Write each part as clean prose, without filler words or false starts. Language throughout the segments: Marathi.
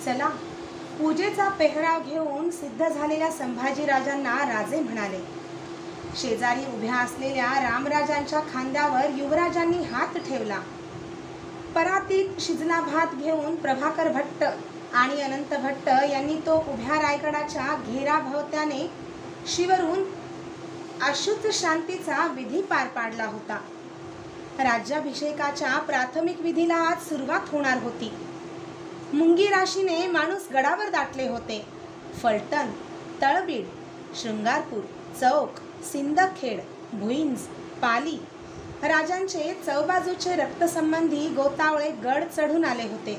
चला, पूजेचा पेहराव घेऊन सिद्ध झालेल्या संभाजीराजांना राजे म्हणाले. शेजारी उभ्या असलेल्या रामराजांच्या खांद्यावर युवराजांनी हात ठेवला. परातीत शिजला भात घेऊन प्रभाकर भट्ट आणि अनंत भट्ट यांनी तो उभ्या रायगडाच्या घेराभोवत्याने शिवरून अशुद्ध शांतीचा विधी पार पाडला होता. राज्याभिषेकाच्या प्राथमिक विधीला आज सुरुवात होणार होती. मुंगी राशीने माणूस गडावर दाटले होते. फलटण, तळबीड, शृंगारपूर, चौक, सिंदखेड, भुईंज, पाली राजांचे चौबाजूचे रक्तसंबंधी गोतावळे गड चढून आले होते.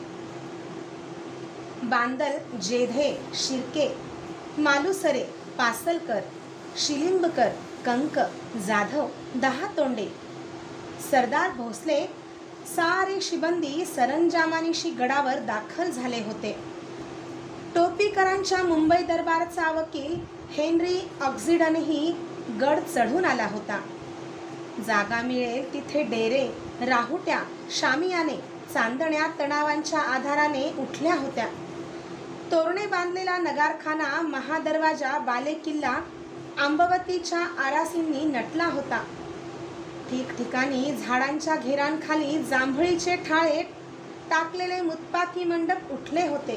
बांदल, जेधे, शिर्के, मालुसरे, पासलकर, शिलिंबकर, कंक, जाधव, दहातोंडे, सरदार भोसले सारे शिबंदी सरंजामानिशी गडावर दाखल झाले होते. टोपीकरांच्या मुंबई दरबारचा वकील हेनरी ऑक्झिडनही गड चढून आला होता. जागा मिळेल तिथे डेरे, राहुट्या, शामियाने, चांदण्या तणावांच्या आधाराने उठल्या होत्या. तोरणे बांधलेला नगारखाना, महादरवाजा, बालेकिल्ला आंबवतीच्या आरासींनी नटला होता. ठिकठिकाणी झाडांच्या घेरांखाली जांभळीचे ठाळे टाकलेले मुत्पाकी मंडप उठले होते.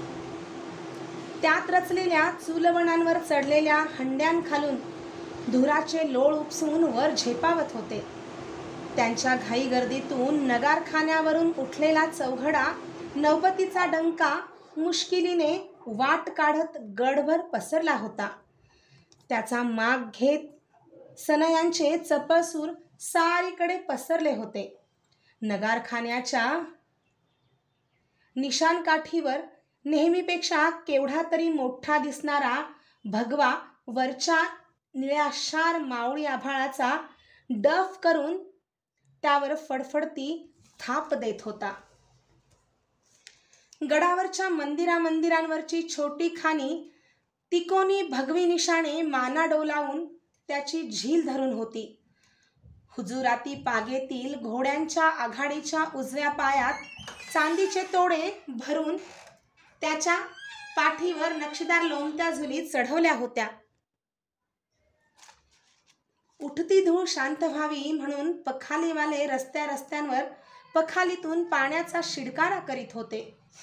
त्यात रचलेल्या चुलवणांवर चढलेल्या हंड्यांखालून धुराचे लोळ उपसून वर झेपावत होते. त्यांच्या घाई गर्दीतून नगारखान्यावरून उठलेला चौघडा नौबतीचा डंका मुश्किलीने वाट काढत गडभर पसरला होता. त्याचा माग घेत सनयांचे चपळसूर सारीकडे पसरले होते. नगारखान्याच्या निशाणकाठीवर नेहमीपेक्षा केवढा तरी मोठा दिसणारा भगवा वरच्या निळ्याशार मावळी आभाळाचा डफ करून त्यावर फडफडती थाप देत होता. गडावरच्या मंदिरांवरची छोटी खाणी तिकोनी भगवी निशाणे माना डोलावून त्याची झील धरून होती. हुजुराती पागेतील घोड्यांच्या आघाडीच्या उजव्या पायात चांदीचे तोडे भरून त्याच्या पाठीवर नक्षीदार लोंबत्या झुली चढवल्या होत्या. उठती धूळ शांत व्हावी म्हणून पखालीवाले रस्त्यांवर पखालीतून पाण्याचा शिडकारा करीत होते.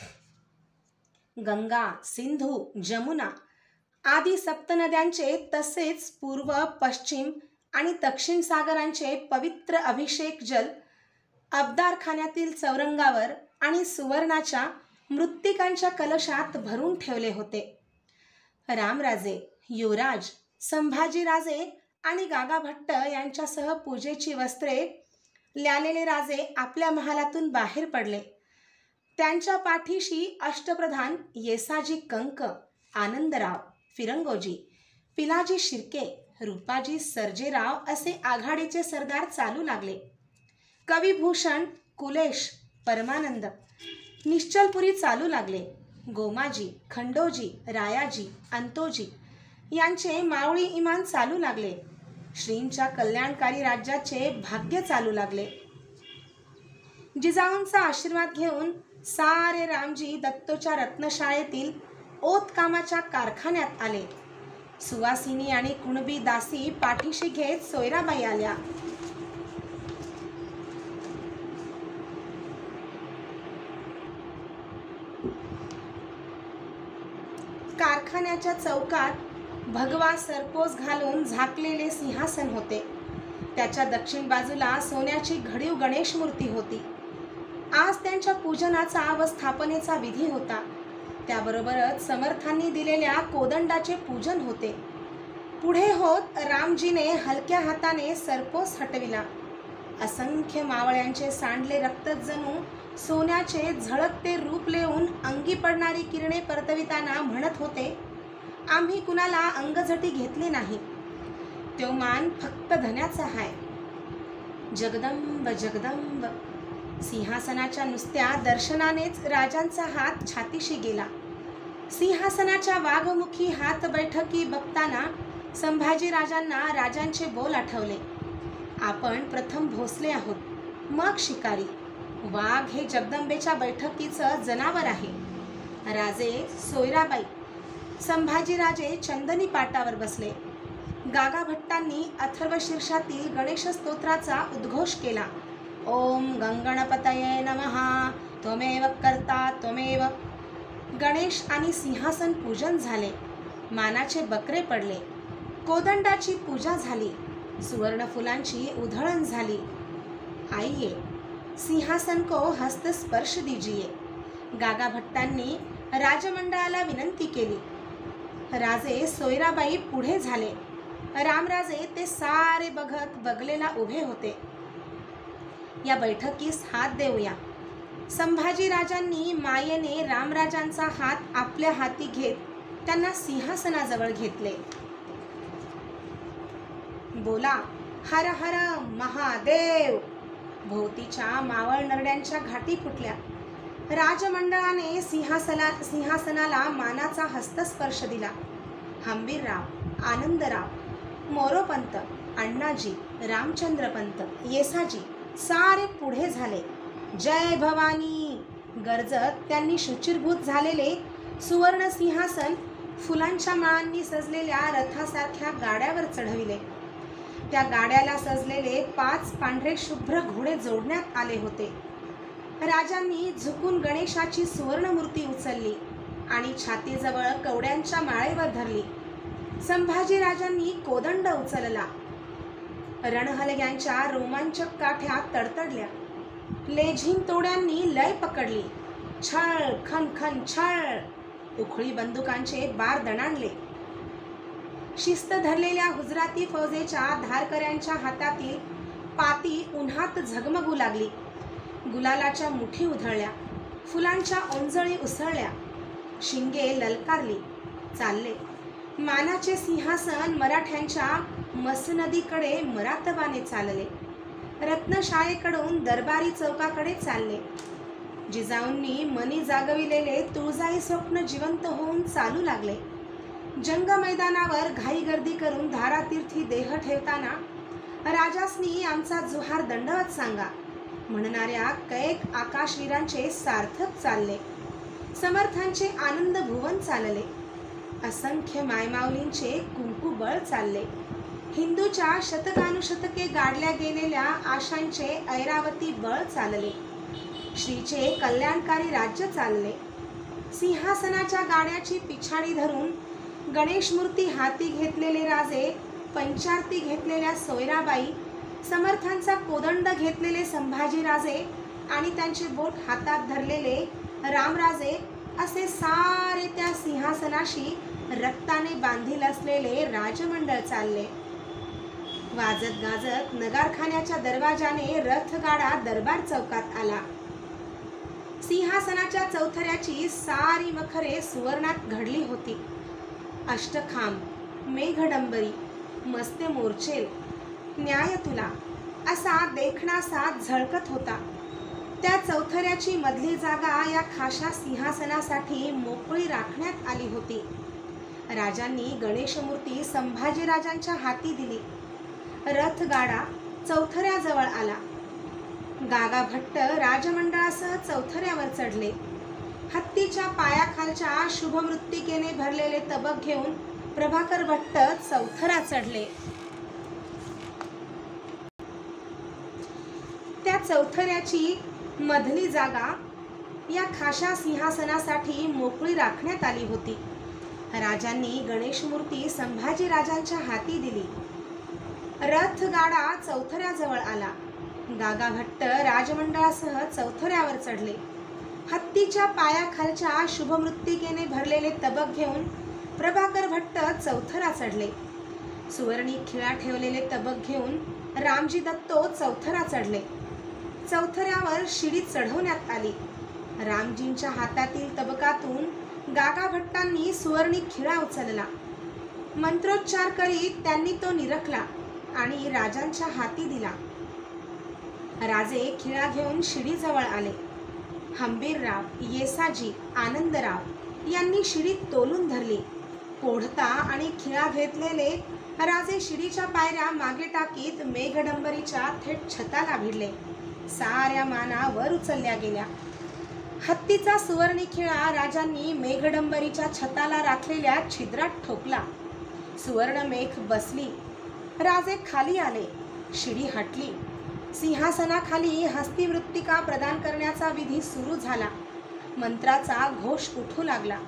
गंगा, सिंधू, जमुना आदी सप्तनद्यांचे तसेच पूर्व, पश्चिम आणि दक्षिण सागरांचे पवित्र अभिषेक जल अब्दारखान्यातील चौरंगावर आणि सुवर्णाच्या मृत्तिकांच्या कलशात भरून ठेवले होते. रामराजे, युवराज, संभाजीराजे आणि गागा भट्ट यांच्यासह पूजेची वस्त्रे ल्यालेले राजे आपल्या महालातून बाहेर पडले. त्यांच्या पाठीशी अष्टप्रधान येसाजी कंक, आनंदराव, फिरंगोजी, पिलाजी शिर्के, रूपाजी सर्जेराव असे आघाडीचे सरदार चालू लागले. कविभूषण, कुलेश, परमानंद, निश्चलपुरी चालू लागले. गोमाजी, खंडोजी, रायाजी, अंतोजी यांचे मावळी इमान चालू लागले. श्रींच्या कल्याणकारी राज्याचे भाग्य चालू लागले. जिजाऊंचा आशीर्वाद घेऊन सारे रामजी दत्तोच्या रत्नशाळेतील ओतकामाच्या कारखान्यात आले. सुवासिनी आणि कुणबी दासी पाठीशी घेत सोयराबाई आल्या. कारखान्याच्या चौकात भगवा सरपोस घालून झाकलेले सिंहासन होते. त्याच्या दक्षिण बाजूला सोन्याची घडीव गणेश मूर्ती होती. आज त्यांच्या पूजनाचा व स्थापनेचा विधी होता. त्याबरोबरच समर्थांनी दिलेल्या कोदंडाचे पूजन होते. पुढे होत रामजीने हलक्या हाताने सरपोस हटविला. असंख्य मावळ्यांचे सांडले रक्त जणू सोन्याचे झळकते रूप लेऊन अंगी पडणारी किरणे परतविताना म्हणत होते, आम्ही कुणाला अंगझटी घेतली नाही. तो मान फक्त धन्याचा आहे. जगदंब जगदंब. सिंहासनाच्या नुसत्या दर्शनानेच राजांचा हात छातीशी गेला. सिंहासनाच्या वाघमुखी हात बैठकी बघताना संभाजीराजांना राजांचे बोल आठवले. आपण प्रथम भोसले आहोत, मग शिकारी. वाघ हे जगदंबेच्या बैठकीचं जनावर आहे. राजे सोयराबाई संभाजीराजे चंदनी पाटावर बसले. गागा भट्टांनी अथर्वशीर्षातील गणेश स्तोत्राचा उद्घोष केला. ओम गंगणपतये नमः, त्वमेव कर्ता त्वमेव. गणेश आणि सिंहासन पूजन झाले. मानाचे बकरे पडले. कोदंडाची पूजा झाली. सुवर्ण फुलांची उधळण झाली. आइये सिंहासन को हस्त स्पर्श दीजिए. गागा भट्टांनी राजमंडळाला विनंती केली. राजे सोयराबाई पुढे झाले. रामराजे ते सारे बघत बगलेला उभे होते. या बैठकीस हात देऊया. संभाजीराजांनी मायेने रामराजांचा हात आपल्या हाती घेत त्यांना सिंहासनाजवळ घेतले. बोला हर हर महादेव. भोवतीच्या मावळ नरड्यांच्या घाटी फुटल्या. राजमंडळाने सिंहासनाला मानाचा हस्तस्पर्श दिला. हंबीरराव, आनंदराव, मोरोपंत, अण्णाजी, रामचंद्रपंत, येसाजी सारे पुढे झाले. जय भवानी गरजत त्यांनी शुचिरभूत झालेले सुवर्ण सिंहासन फुलांच्या माळांनी सजलेल्या रथासारख्या गाड्यावर चढविले. त्या गाड्याला सजलेले 5 पांढरे शुभ्र घोडे जोडण्यात आले होते. राजांनी झुकून गणेशाची सुवर्णमूर्ती उचलली आणि छातीजवळ कवड्यांच्या माळेवर धरली. संभाजीराजांनी कोदंड उचलला. रणहलग्यांच्या रोमांचक काठ्या तडतडल्या. लेझिम तोड्यांनी लय पकडली. छळ खन खन छळ. उखळी बंदुकांचे बार दणाणले. शिस्त धरलेल्या गुजराती फौजेच्या धारकऱ्यांच्या हातातील पाती उन्हात झगमगू लागली. गुलालाच्या मुठी उधळल्या. फुलांच्या ओंजळी उसळल्या. शिंगे ललकारली. चालले. मानाचे सिंहासन मराठ्यांच्या मसनदीकडे मरातबाने चालले. रत्नशाळेकडून दरबारी चौकाकडे चालले. जिजाऊंनी मनी जागविलेले तुळजाई स्वप्न जिवंत होऊन चालू लागले. जंग मैदानावर घाई गर्दी करून धारातीर्थी देह ठेवताना राजासनी आमचा जुहार दंडवत सांगा म्हणणाऱ्या कैक आकाशवीरांचे सार्थक चालले. समर्थांचे आनंद भुवन चालले. असंख्य मायमाऊलींचे कुंकुबळ चालले. हिंदूच्या शतकानुशतके गाडल्या गेलेल्या आशांचे ऐरावती बळ चालले. श्रीचे कल्याणकारी राज्य चालले. सिंहासनाच्या गाड्याची पिछाडी धरून गणेश मूर्ती हाती घेतलेले राजे, पंचारती घेतलेल्या सोयराबाई, समर्थांचा कोदंड घेतलेले संभाजीराजे आणि त्यांचे बोट हातात धरलेले रामराजे असे सारे त्या सिंहासनाशी रक्ताने बांधील असलेले राजमंडळ चालले. वाजत गाजत नगारखान्याच्या दरवाजाने रथगाडा दरबार चौकात आला. सिंहासनाच्या चौथऱ्याची सारी मखरे सुवर्णात घडली होती. अष्टखांब, मेघडंबरी, मस्ते मोर्चेल, न्याय तुला असा देखणा साथ झळकत होता. त्या चौथऱ्याची मधली जागा या खाशा सिंहासनासाठी मोकळी राखण्यात आली होती. राजांनी गणेशमूर्ती संभाजीराजांच्या हाती दिली. रथगाडा चौथऱ्याजवळ आला. गागा भट्ट राजमंडळासह चौथऱ्यावर चढले. हत्तीच्या पायाखालच्या शुभमृत्तिकेने भरलेले तबक घेऊन प्रभाकर भट्ट चौथरा चढले. त्या चौथऱ्याची मधली जागा या खाशा सिंहासनासाठी मोकळी राखण्यात आली होती. राजांनी गणेशमूर्ती संभाजीराजांच्या हाती दिली. रथगाडा चौथऱ्याजवळ आला. गागा भट्ट राजमंडळासह चौथऱ्यावर चढले. हत्तीच्या पायाखालच्या शुभमृत्तिकेने भरलेले तबक घेऊन प्रभाकर भट्ट चौथरा चढले. सुवर्णी खिळा ठेवलेले तबक घेऊन रामजी दत्तो चौथरा चढले. चौथऱ्यावर शिडी चढवण्यात आली. रामजींच्या हातातील तबकातून गागा भट्टांनी सुवर्णी खिळा उचलला. मंत्रोच्चार करीत त्यांनी तो निरखला आणि राजांच्या हाती दिला. राजे खिळा घेऊन शिडीजवळ आले. हंबीरराव, येसाजी, आनंदराव यांनी शिडी तोलून धरली. पोढता आणि खिळा घेतलेले राजे शिडीच्या पायऱ्या मागे टाकीत मेघडंबरीच्या थेट छताला भिडले. साऱ्या माना वर उचलल्या गेल्या. हत्तीचा सुवर्णिखिळा राजांनी मेघडंबरीच्या छताला राखलेल्या छिद्रात ठोकला. सुवर्ण मेघ बसली. राजे खाली आले. शिडी हटली. सिंहासनाखाली हस्तिमृत्तिका प्रदान करण्याचा विधी सुरू झाला. मंत्राचा घोष उठू लागला.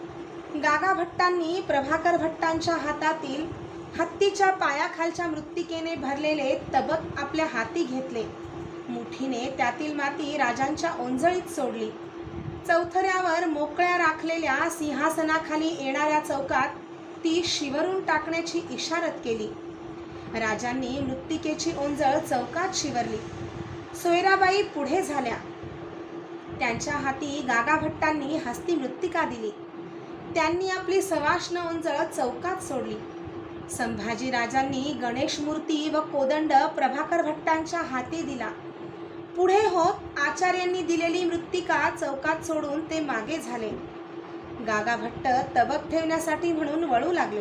गागा भट्टांनी प्रभाकर भट्टांच्या हातातील हत्तीच्या पायाखालच्या मृत्तिकेने भरलेले तबक आपल्या हाती घेतले. मुठीने त्यातील माती राजांच्या ओंजळीत सोडली. चौथऱ्यावर मोकळ्या राखलेल्या सिंहासनाखाली येणाऱ्या चौकात ती शिवरून टाकण्याची इशारत केली. राजांनी मृत्तिकेची ओंजळ चौकात शिवरली. सोयराबाई पुढे झाल्या. त्यांच्या हाती गागा भट्टांनी हस्ती मृत्तिका दिली. त्यांनी आपली सवाष्ण ओंजळ चौकात सोडली. संभाजी राजांनी गणेश मूर्ती व कोदंड प्रभाकर भट्टांच्या हाती दिला. पुढे होत आचार्यांनी दिलेली मृत्तिका चौकात सोडून ते मागे झाले. गागा भट्ट तबक ठेवण्यासाठी म्हणून वळू लागले.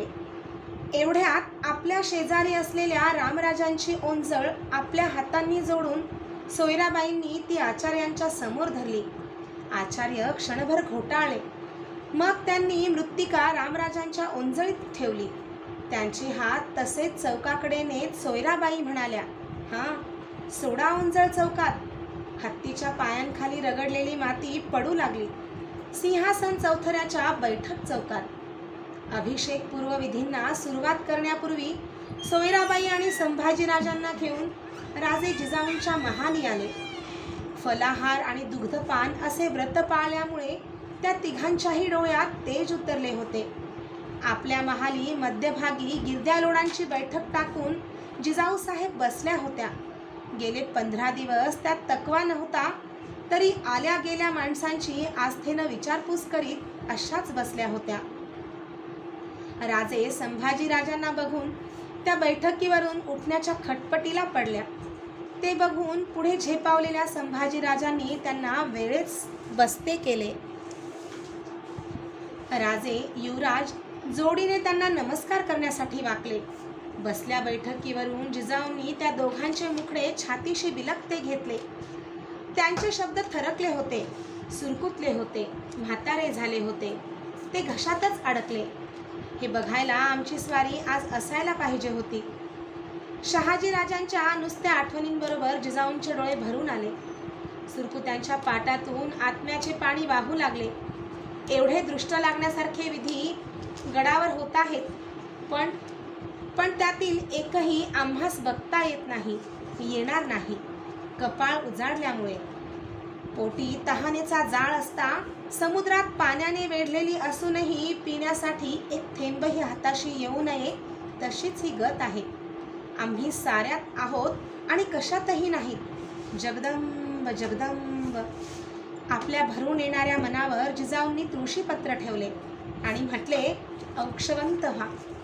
एवढ्यात आपल्या शेजारी असलेल्या रामराजांची ओंजळ आपल्या हातांनी जोडून सोयराबाईंनी ती आचार्यांच्या समोर धरली. आचार्य क्षणभर घोटाळले. मग त्यांनी मृत्तिका रामराजांच्या ओंजळीत ठेवली. त्यांचे हात तसेच चौकाकडे नेत सोयराबाई म्हणाल्या, हां, सोडा ओंजळ चौकात. हत्तीच्या पायांखाली रगडलेली माती पडू लागली. सिंहासन चौथऱ्याच्या बैठक चौकात. अभिषेक पूर्व विधींना सुरुवात करण्यापूर्वी सोयराबाई आणि संभाजीराजांना घेऊन राजे जिजाऊंच्या महाली आले. फलाहार आणि दुग्धपान असे व्रत पाळल्यामुळे त्या तिघांच्याही डोळ्यात तेज उतरले होते. आपल्या महाली मध्यभागी गिरद्यालोडांची बैठक टाकून जिजाऊ साहेब बसल्या होत्या. गेले 15 दिवस त्यात तकवा नव्हता, तरी आल्या गेल्या माणसांची आस्थेनं विचारपूस करीत अशाच बसल्या होत्या. राजे संभाजीराजांना बघून त्या बैठकीवरून उठण्याच्या खटपटीला पडल्या. ते बघून पुढे झेपावलेल्या संभाजीराजांनी त्यांना वेळेच बसते केले. राजे युवराज जोडीने त्यांना नमस्कार करण्यासाठी वाकले. बसल्या बैठकीवरून जिजाऊंनी त्या दोघांचे मुखडे छातीशी बिलकते घेतले. त्यांचे शब्द थरकले होते, सुरकुतले होते, म्हातारे झाले होते. ते घशातच अडकले. हे बघायला आमची स्वारी आज असायला पाहिजे होती. शहाजी राजांच्या नुसत्या आठवणींबरोबर जिजाऊंचे डोळे भरून आले. सुरकुत्यांच्या पाटातून आत्म्याचे पाणी वाहू लागले. एवढे दृष्ट लागण्यासारखे विधी गडावर होत आहेत, पण त्यातील एकही आम्हास बघता येत नाही, येणार नाही. कपाळ उजाडल्यामुळे. पोटी तहानेचा जाळ असता समुद्रात पाण्याने वेढलेली असूनही पिण्यासाठी एक थेंबही हाताशी येऊ नये, तशीच ही गत आहे. आम्ही साऱ्यात आहोत आणि कशातही नाही. जगदंब जगदंब. आपल्या भरून येणाऱ्या मनावर जिजाऊंनी तुळशीपत्र ठेवले आणि म्हटले, औक्षवंत व्हा.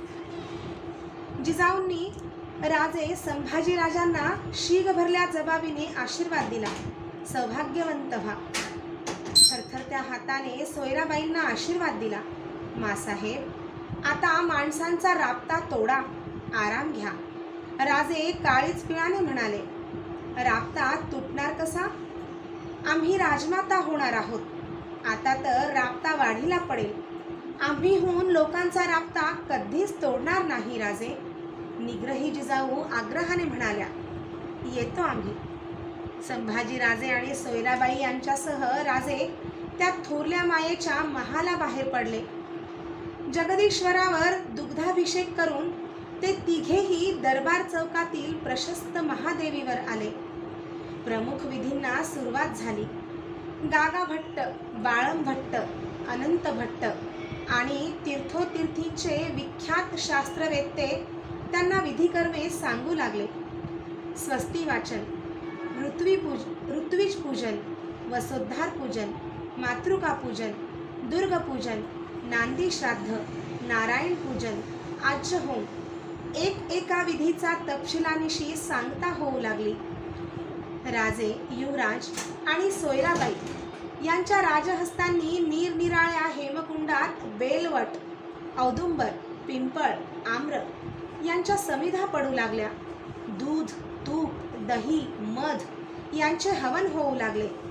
जिजाऊंनी राजे संभाजीराजांना शीग भरल्या जबाबीने आशीर्वाद दिला. सौभाग्यवंत व्हा. थरथरत्या हाताने सोयराबाईंना आशीर्वाद दिला. मासाहेब, आता माणसांचा राबता तोडा, आराम घ्या. राजे काळीच पिळाने म्हणाले, राबता तुटणार कसा? आम्ही राजमाता होणार आहोत. आता तर राबता वाढीला पडेल. आम्हीहून लोकांचा राबता कधीच तोडणार नाही राजे. निग्रही जिजाऊ आग्रहाने म्हणाल्या, येतो आम्ही. संभाजीराजे आणि सोयराबाई यांच्यासह राजे त्या थोरल्या मायेच्या महाला बाहेर पडले. जगदीश्वरावर दुग्धाभिषेक करून ते तिघेही दरबार चौकातील प्रशस्त महादेवीवर आले. प्रमुख विधींना सुरुवात झाली. गागा भट्ट, बाळम भट्ट, अनंत भट्ट आणि तीर्थोतीर्थींचे विख्यात शास्त्रवेत्ते त्यांना विधिकर्मे सांगू लागले. स्वस्ती वाचन, ऋत्विज पूजन, वसोद्धार पूजन, मातृका पूजन, दुर्ग पूजन, नांदी श्राद्ध, नारायण पूजन, आज्य होम, एका विधीचा तपशिलानिशी सांगता होऊ लागली. राजे, युवराज आणि सोयराबाई यांच्या राजहस्तांनी निरनिराळ्या हेमकुंडात बेलवट, औदुंबर, पिंपळ, आम्र यांच्या समिधा पडू लागल्या. दूध, तूप, दही, मध यांचे हवन होऊ लागले.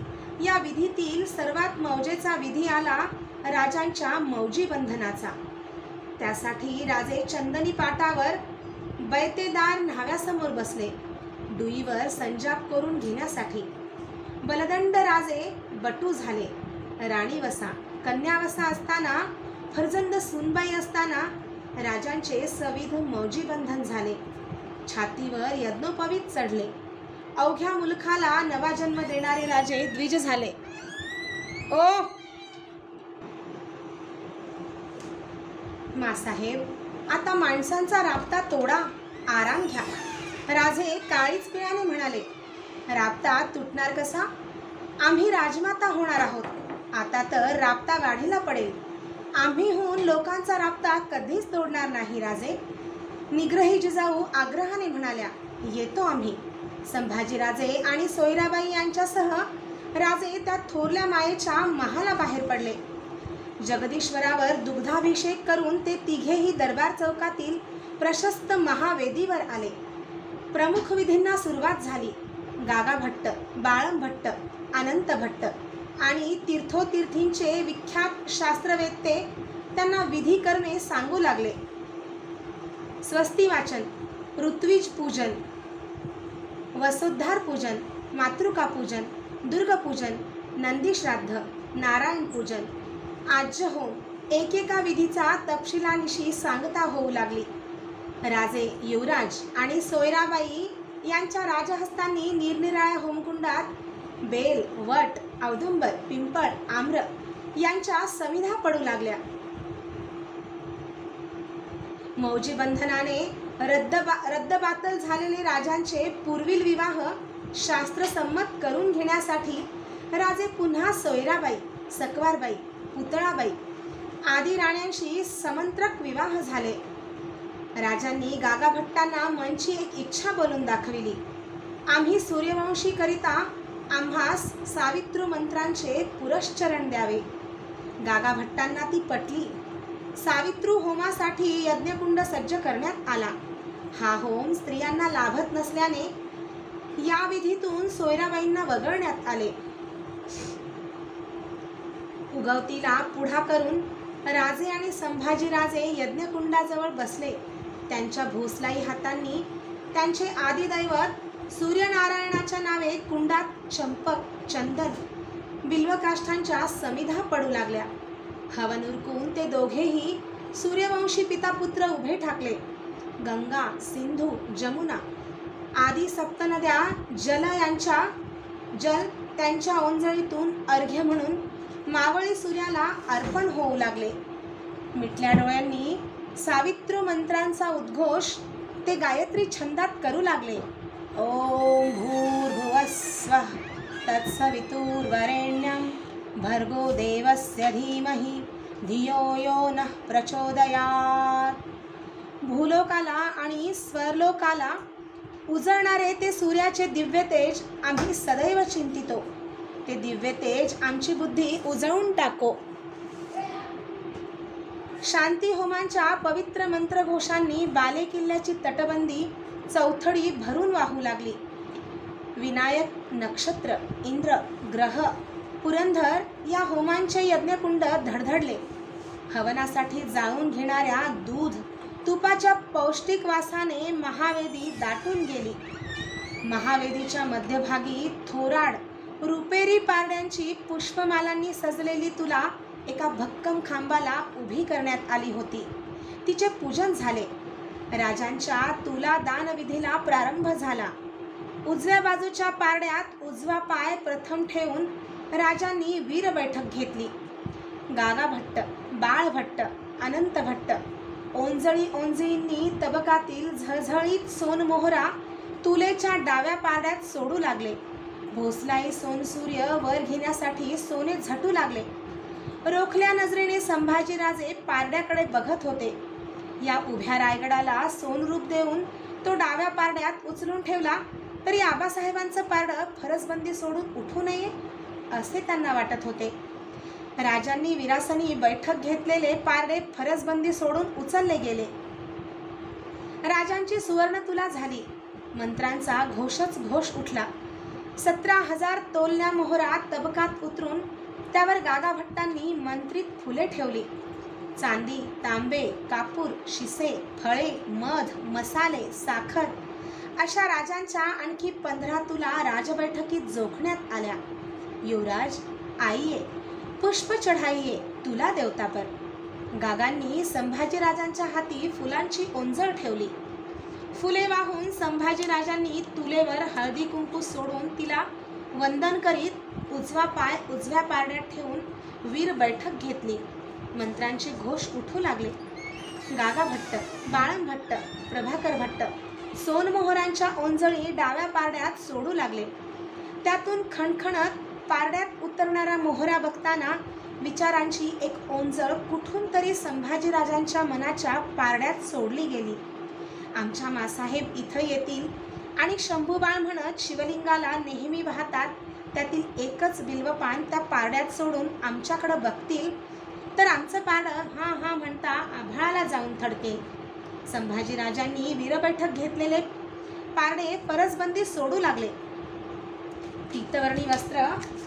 या विधीतील सर्वात मौजेचा विधी आला राजांच्या मौजी बंधनाचा. त्यासाठी राजे चंदनी पाटावर बैतेदार न्हाव्यासमोर बसले, डुईवर संजाप करून घेण्यासाठी. बलदंड राजे बटू झाले. राणीवसा कन्यावसा असताना, फर्जंद सुनबाई असताना राजांचे सविध मौजी बंधन झाले. छातीवर यज्ञोपवीत चढले. अवघ्या मुलखाला नवा जन्म देणारे राजे द्विज झाले. ओ मासाहेब, आता माणसांचा राबता तोडा, आराम घ्या. राजे काळीच पिळाने म्हणाले. राबता तुटणार कसा? आम्ही राजमाता होणार आहोत. आता तर राबता वाढीला पडेल. आम्हीहून लोकांचा राबता कधीच तोडणार नाही राजे. निग्रही जिजाऊ आग्रहाने म्हणाल्या. येतो आम्ही. संभाजीराजे आणि सोयराबाई यांच्यासह राजे त्या थोरल्या मायेच्या महाला बाहेर पडले. जगदीश्वरावर दुग्धाभिषेक करून ते तिघेही दरबार चौकातील प्रशस्त महावेदीवर आले. प्रमुख विधींना सुरुवात झाली. गागा भट्ट, बाळम भट्ट, अनंत भट्ट आणि तीर्थोतीर्थींचे विख्यात शास्त्रवेत्ते त्यांना विधी करणे सांगू लागले. स्वस्ती वाचन, ऋत्विज पूजन, वसोद्धार पूजन, मातृका पूजन, दुर्गपूजन, नंदीश्राद्ध, नारायण पूजन, आज्य होम एकेका विधीचा तपशिलानिशी सांगता होऊ लागली. राजे, युवराज आणि सोयराबाई यांच्या राजहस्तांनी निरनिराळ्या होमकुंडात बेल, वट, औदुंबर, पिंपळ, आम्र यांच्या समिधा पडू लागल्या. मौजी बंधनाने रद्दबातल झालेले राजांचे पूर्वील विवाह शास्त्रसंमत करून घेण्यासाठी राजे पुन्हा सोयराबाई, सकवारबाई, पुतळाबाई आदी राण्यांशी समंत्रक विवाह झाले. राजांनी गागा भट्टांना मनची एक इच्छा बोलून दाखविली. आम्ही सूर्यवंशी करिता आम्हास सावित्रू मंत्रांचे पुरश्चरण द्यावे. गागा भट्टांना ती पटली. सावित्रू होमासाठी यज्ञकुंड सज्ज करण्यात आला. हा होम स्त्रियांना लाभत नसल्याने या विधीतून सोयराबाईंना वगळण्यात आले. उगवतीला पुढा करून राजे आणि संभाजीराजे यज्ञकुंडाजवळ बसले. त्यांच्या भोसलाई हातांनी त्यांचे आदिदैवत सूर्यनारायणाच्या नावे कुंडात चंपक, चंदन, बिल्वकाष्ठांच्या समिधा पडू लागल्या. हवन उरकून ते दोघेही सूर्यवंशी पितापुत्र उभे ठाकले. गंगा, सिंधू, जमुना आदी सप्तनद्या जल त्यांच्या ओंजळीतून अर्घ्य म्हणून मावळी सूर्याला अर्पण होऊ लागले. मिटल्या डोळ्यांनी सावित्र मंत्रांचा उद्घोष ते गायत्री छंदात करू लागले. ओम भूर्भुवस्वः तत्सवितुर्वरेण्यं भर्गो देवस्य धीमहि धियो यो नः प्रचोदयात्. भूलोकाला आणि स्वरलोकाला उजळणारे ते सूर्याचे दिव्य तेज आम्ही सदैव चिंतितो. ते दिव्य तेज आमची बुद्धी उजळून टाको. शांती होमांच्या पवित्र मंत्रघोषांनी बाले किल्ल्याची तटबंदी चौथडी भरून वाहू लागली. विनायक, नक्षत्र, इंद्र, ग्रह, पुरंधर या होमांचे यज्ञकुंड धडधडले. हवनासाठी जाळून घेणाऱ्या दूध तुपाच्या पौष्टिक वासाने महावेदी दाटून गेली. महावेदीच्या मध्यभागी थोराड रुपेरी पारड्यांची पुष्पमालांनी सजलेली तुला एका भक्कम खांबाला उभी करण्यात आली होती. तिचे पूजन झाले. राजांच्या तुला दानविधीला प्रारंभ झाला. उजव्या बाजूच्या पारड्यात उजवा पाय प्रथम ठेवून राजांनी वीर बैठक घेतली. गागा भट्ट, बाळ भट्ट, अनंत भट्ट ओंजळींनी तबकातील झळझळीत सोनमोहरा तुलेच्या डाव्या पारड्यात सोडू लागले. भोसलाई सोनसूर्य वर घेण्यासाठी सोने झटू लागले. रोखल्या नजरेने संभाजीराजे पारड्याकडे बघत होते. या उभ्या रायगडाला सोनरूप देऊन तो डाव्या पारड्यात उचलून ठेवला तरी आबासाहेबांचं पारडं फरसबंदी सोडून उठू नये असे त्यांना वाटत होते. राजांनी विरासनी बैठक घेतलेले पारडे फरसबंदी सोडून उचलले गेले. राजांची सुवर्ण तुला झाली. मंत्रांचा घोषच घोष उठला. 17,000 तोलल्या मोहरा तबकात उतरून त्यावर गागा भट्टांनी मंत्रित फुले ठेवली. चांदी, तांबे, कापूर, शिसे, फळे, मध, मसाले, साखर अशा राजांच्या आणखी 15 तुला राजबैठकीत जोखण्यात आल्या. युवराज, आइये, पुष्प चढाइये, तुला देवता पर. गागांनी संभाजीराजांच्या हाती फुलांची ओंजळ ठेवली. फुले वाहून संभाजीराजांनी तुलेवर हळदी कुंकू सोडून तिला वंदन करीत उजवा पाय उजव्या पारड्यात ठेवून वीर बैठक घेतली. मंत्रांचे घोष उठू लागले. गागा भट्ट, बाळम भट्ट, प्रभाकर भट्ट सोनमोहरांच्या ओंजळी डाव्या पारड्यात सोडू लागले. त्यातून खणखणत पारड्यात उतरणाऱ्या मोहरा बघताना विचारांची एक ओंजळ कुठून तरी संभाजीराजांच्या मनाच्या पारड्यात सोडली गेली. आमच्या मासाहेब इथं येतील आणि शंभूबाळ म्हणत शिवलिंगाला नेहमी वाहतात. त्यातील एकच बिल्वपान त्या पारड्यात सोडून आमच्याकडे बघतील तर आमचं पारडं हा हा म्हणता आभाळाला जाऊन थडकेल. संभाजीराजांनी वीरबैठक घेतलेले पारडे परसबंदी सोडू लागले. पीतवर्णी वस्त्र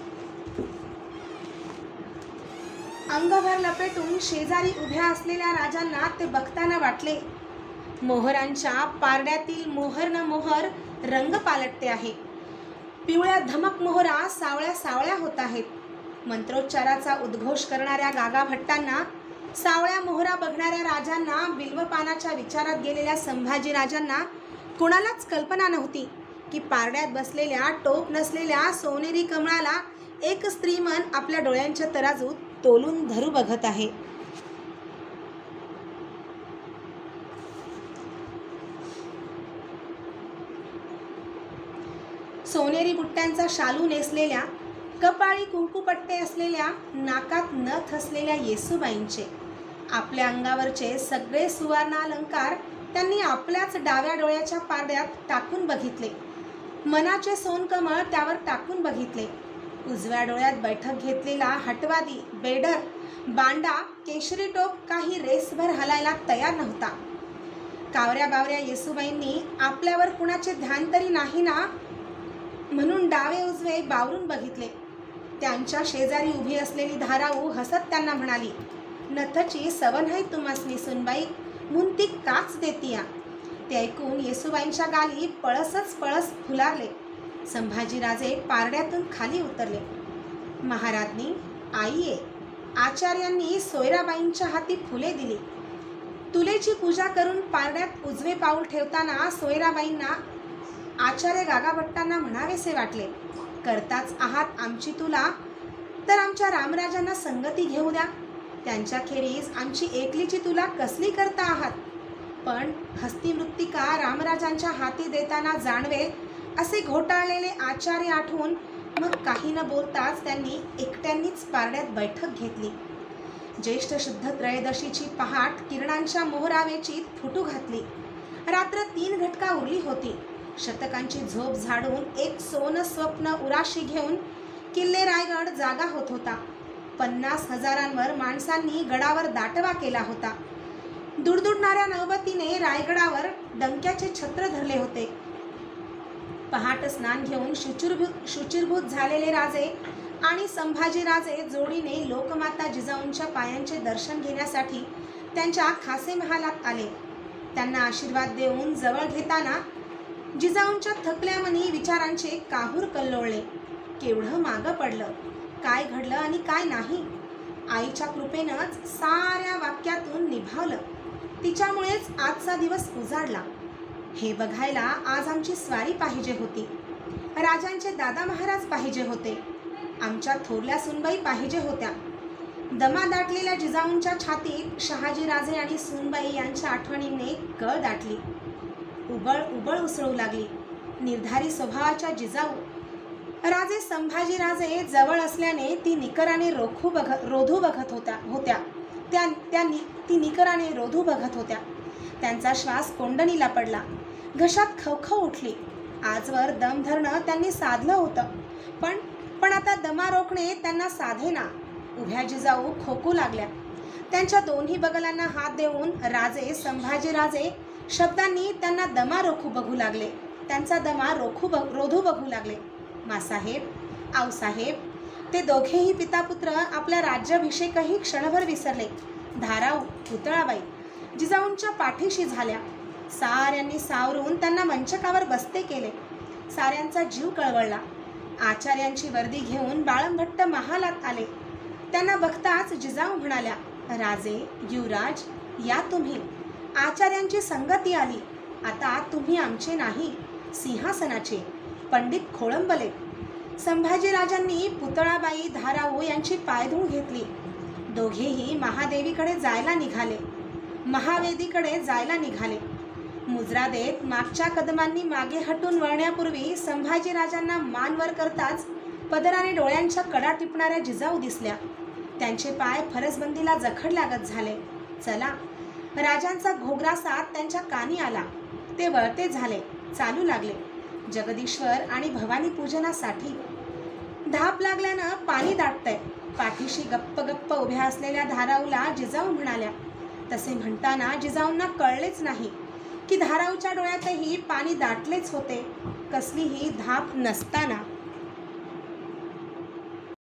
अंगभर लपेटून शेजारी उभ्या असलेल्या राजांना ते बघताना वाटले, मोहरांच्या पारड्यातील मोहर न मोहर रंग पालटते आहे. पिवळ्या धमक मोहरा सावळ्या सावळ्या होत आहेत. मंत्रोच्चाराचा उद्घोष करणाऱ्या गागा भट्टांना, सावळ्या मोहरा बघणाऱ्या राजांना, बिल्वपानाच्या विचारात गेलेल्या संभाजीराजांना कुणालाच कल्पना नव्हती की पारड्यात बसलेल्या टोप नसलेल्या सोनेरी कमळाला एक स्त्रीमन आपल्या डोळ्यांच्या तराजूत तोलून धरू बघत आहे. सोनेरी बुट्ट्यांचा शालू नेसलेल्या, कपाळी कुंकुपट्टे असलेल्या, नाकात नथ असलेल्या येसूबाईंचे आपल्या अंगावरचे सगळे सुवर्णालंकार त्यांनी आपल्याच डाव्या डोळ्याच्या पारड्यात टाकून बघितले. मनाचे सोनकमळ त्यावर टाकून बघितले. उजव्या डोळ्यात बैठक घेतलेला हटवादी, बेडर, बांडा, केशरी टोप काही रेसभर हलायला तयार नव्हता. कावऱ्या बावऱ्या येसूबाईंनी आपल्यावर कुणाचे ध्यान तरी नाही ना म्हणून डावे उजवे बावरून बघितले. त्यांच्या शेजारी उभी असलेली धाराऊ हसत त्यांना म्हणाली, नथची सवन है तुमासनी सुनबाई, मुंती काच देतीया. ते ऐकून येसूबाईंच्या गाली पळसच पळस फुलारले. संभाजीराजे पारड्यातून खाली उतरले. महाराजनी, आईये. आचार्यांनी सोयराबाईंच्या हाती फुले दिली. तुलेची पूजा करून पारड्यात उजवे पाऊल ठेवताना सोयराबाईंना आचार्य गागा भट्टांना म्हणावेसे वाटले, करताच आहात आमची तुला तर आमच्या रामराजांना संगती घेऊ द्या. त्यांच्याखेरीज आमची एकलीची तुला कसली करता आहात. पण हस्तिमृत्तिका रामराजांच्या हाती देताना जाणवेल असे घोटाळलेले आचार्य आठवून मग काही न बोलताच त्यांनी एकट्यांनीच पारड्यात बैठक घेतली. ज्येष्ठ शुद्ध त्रयोदशीची पहाट किरणांच्या मोहरावेचीत फुटू घातली. रात्र 3 घटका उरली होती. शतकांची झोप झाडून एक सोन स्वप्न उराशी घेऊन किल्ले रायगड जागा होत होता. 50,000 माणसांनी गडावर दाटवा केला होता. दुडदुडणाऱ्या नौबतीने रायगडावर डंक्याचे छत्र धरले होते. पहाट स्नान घेऊन शुचिरभूत झालेले राजे आणि संभाजीराजे जोडीने लोकमाता जिजाऊंच्या पायांचे दर्शन घेण्यासाठी त्यांच्या खासे महालात आले. त्यांना आशीर्वाद देऊन जवळ घेताना जिजाऊंच्या थकल्या मनी विचारांचे काहूर कल्लोळले. केवढं मागं पडलं, काय घडलं आणि काय नाही. आईच्या कृपेनंच साऱ्या वाक्यातून निभावलं. तिच्यामुळेच आजचा दिवस उजाडला. हे बघायला आज आमची स्वारी पाहिजे होती. राजांचे दादा महाराज पाहिजे होते. आमच्या थोरल्या सुनबाई पाहिजे होत्या. दमा दाटलेल्या जिजाऊंच्या छातीत शहाजीराजे आणि सुनबाई यांच्या आठवणीने कळ दाटली. उबळ उबळ उसळू लागली. निर्धारी स्वभावाच्या जिजाऊ राजे संभाजीराजे जवळ असल्याने ती निकराने रोधू बघत होत्या. ती निकराने रोधू बघत होत्या. त्यांचा श्वास कोंडणीला पडला. घशात खवखव उठली. आजवर दम धरणं त्यांनी साधलं होतं, पण आता दमा रोखणे त्यांना साधेना. उभ्या जिजाऊ खोकू लागल्या. त्यांच्या दोन्ही बगलांना हात देऊन राजे संभाजीराजे शब्दांनी त्यांना दमा रोखू बघू लागले. त्यांचा दमा रोधू बघू लागले. मासाहेब, आऊसाहेब ते दोघेही पितापुत्र आपला राज्याभिषेकही क्षणभर विसरले. धाराऊ, पुतळाबाई जिजाऊंच्या पाठीशी झाल्या. साऱ्यांनी सावरून त्यांना मंचकावर बसते केले. साऱ्यांचा जीव कळवळला. आचार्यांची वर्दी घेऊन बाळंभट्ट महालात आले. त्यांना बघताच जिजाऊ म्हणाल्या, राजे, युवराज, या तुम्ही. आचार्यांची संगती आली. आता तुम्ही आमचे नाही, सिंहासनाचे. पंडित खोळंबले. संभाजीराजांनी पुतळाबाई, धाराऊ यांची पायधूळ घेतली. दोघेही महादेवीकडे जायला निघाले. महावेदीकडे जायला निघाले. मुजरा देत मागच्या कदमांनी मागे हटून वळण्यापूर्वी संभाजीराजांना मान वर करताच पदराने डोळ्यांच्या कडा टिपणाऱ्या जिजाऊ दिसल्या. त्यांचे पाय फरसबंदीला जखडल्यागत झाले. चला, राजांचा घोगरा साथ त्यांच्या कानी आला. ते वळते झाले. चालू लागले जगदीश्वर आणि भवानी पूजनासाठी. धाप लागल्यानं पाणी दाटतंय. पाठीशी गप्प गप्प उभ्या असलेल्या धाराऊला जिजाऊ म्हणाल्या. तसे म्हणताना जिजाऊंना कळलेच नाही की धाराऊच्या डोळ्यातही पाणी दाटलेच होते. कसलीही धाप नसताना